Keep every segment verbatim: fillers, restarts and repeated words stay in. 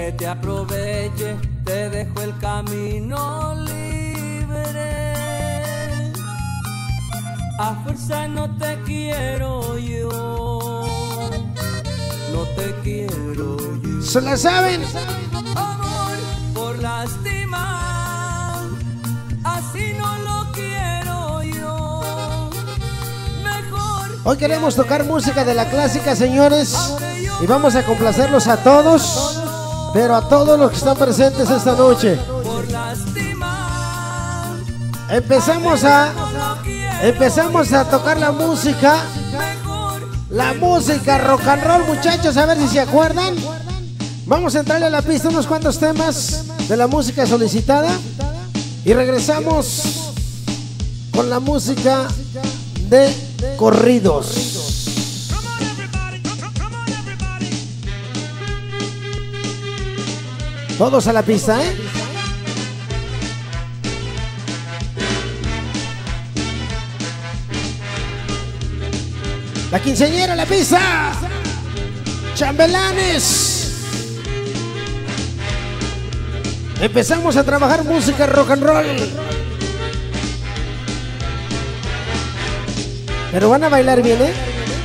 que te aproveche, te dejo el camino libre. A fuerza no te quiero yo, no te quiero yo. ¿Se la saben? Amor por lastimar, así no lo quiero yo. Mejor. Hoy queremos tocar música de la clásica, señores, y vamos a complacerlos a todos, pero a todos los que están presentes esta noche. Por lastimar, Empezamos a empezamos a tocar la música, la música rock and roll, muchachos, a ver si se acuerdan. Vamos a entrarle a la pista unos cuantos temas de la música solicitada y regresamos con la música de corridos. Todos a la pista, ¿eh? La quinceañera a la pista. Chambelanes. Empezamos a trabajar música rock and roll. Pero van a bailar bien, ¿eh?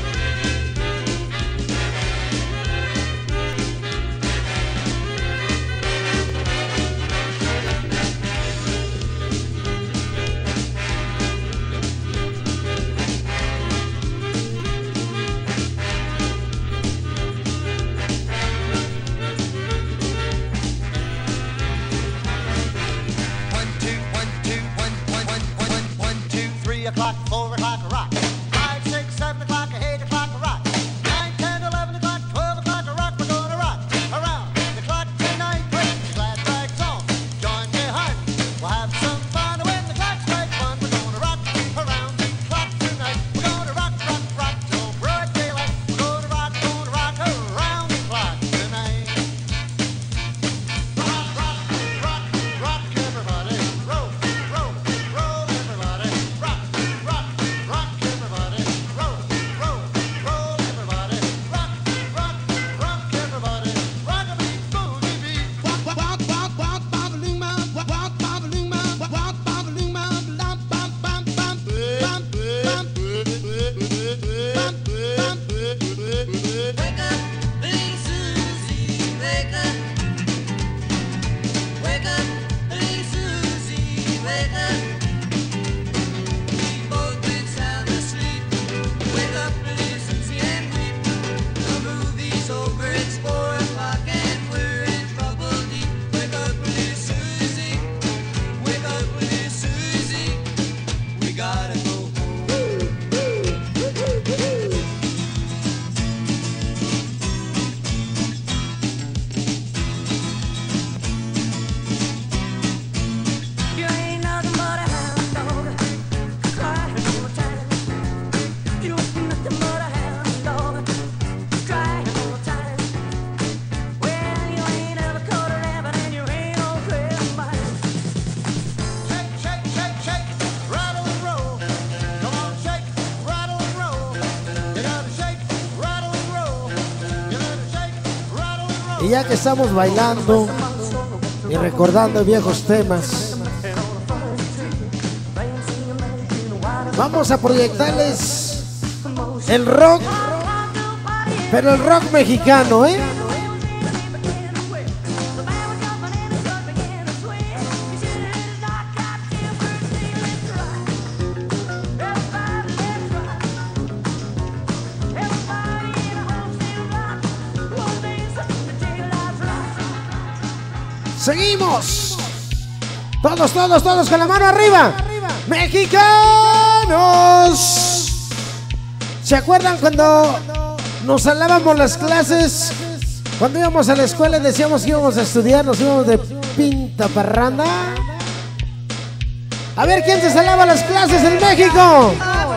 Y ya que estamos bailando y recordando viejos temas, vamos a proyectarles el rock, pero el rock mexicano, ¿eh? Seguimos. Todos, todos, todos con la mano arriba. Mexicanos. ¿Se acuerdan cuando nos salábamos las clases? Cuando íbamos a la escuela y decíamos que íbamos a estudiar, nos íbamos de pinta parranda. A ver quién se salaba las clases en México.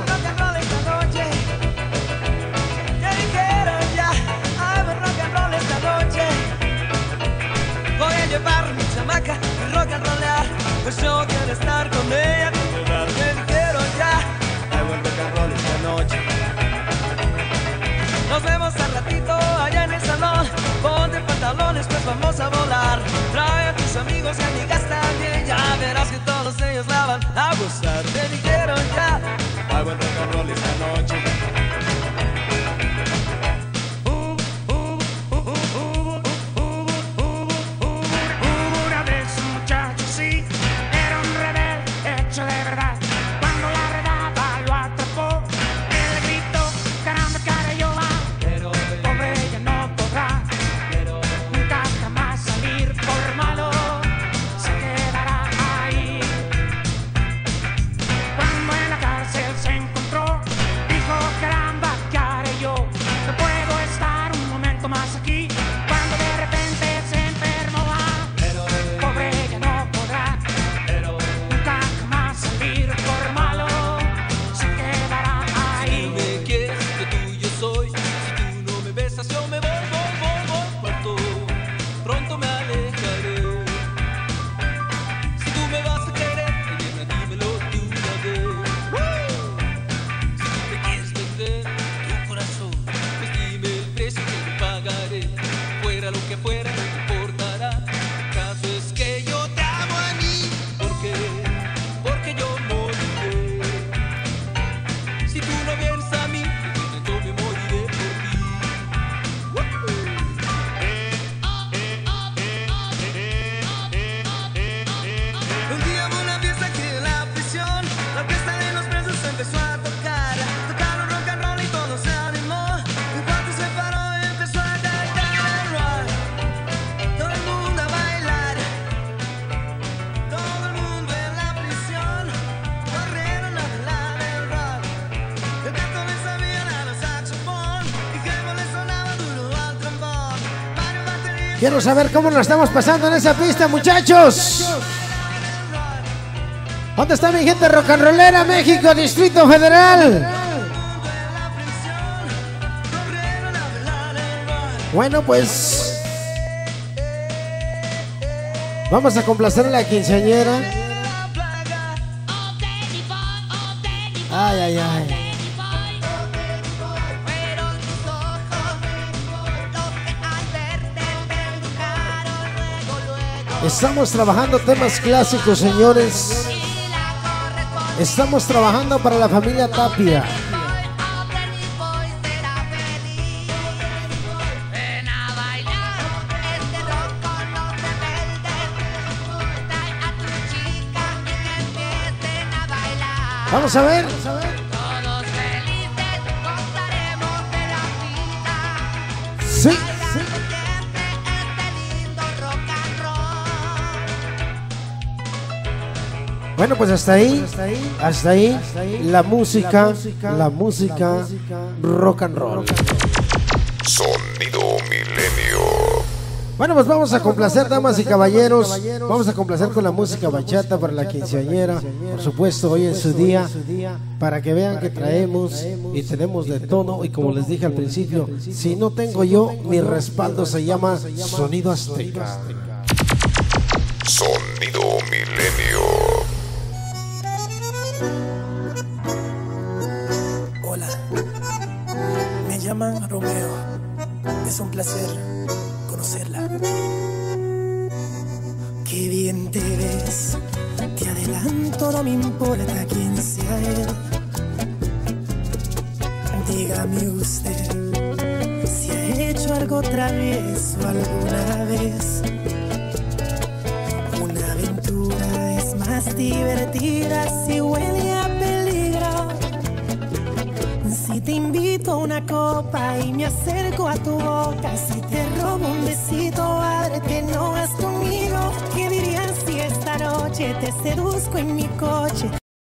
Pues yo quiero estar con ella, me dijeron ya, hay buen rock and roll esta noche. Nos vemos al ratito allá en el salón, ponte pantalones pues vamos a volar. amigos y amigas también. Ya verás que todos ellos la van a gozar. Me dijeron ya, hay buen rock and roll esta noche. Quiero saber cómo nos estamos pasando en esa pista, muchachos. ¿Dónde está mi gente rock and rollera? México, Distrito Federal. Bueno, pues vamos a complacer a la quinceañera. Ay, ay, ay. Estamos trabajando temas clásicos, señores. Estamos trabajando para la familia Tapia. Vamos a ver. Sí. Bueno, pues hasta ahí, hasta ahí, la música, la música rock and roll. Sonido Milenio. Bueno, pues vamos a complacer, damas y caballeros. Vamos a complacer con la música bachata para la quinceañera. Por supuesto, hoy en su día, para que vean que traemos y tenemos de todo. Y como les dije al principio, si no tengo yo, mi respaldo se llama Sonido Azteca. Sonido Milenio. Hola, me llaman Romeo. Es un placer conocerla. Qué bien te ves. Te adelanto, no me importa quién sea él. Dígame usted si ha hecho algo travieso alguna vez. Una aventura es más divertida si huele a peligro. Si te invito a una copa y me acerco a tu boca, si te robo un besito, ábrete, no vas conmigo. ¿Qué dirías si esta noche te seduzco en mi coche?